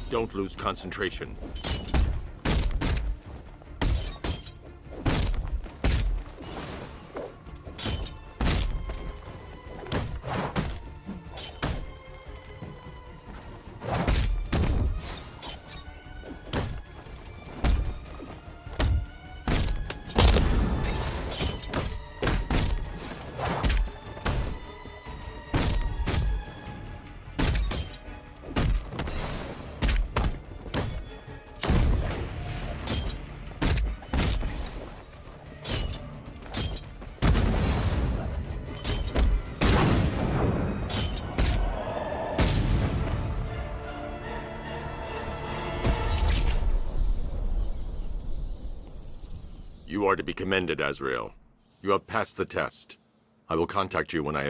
Don't lose concentration. You are to be commended, Azrael. You have passed the test. I will contact you when I have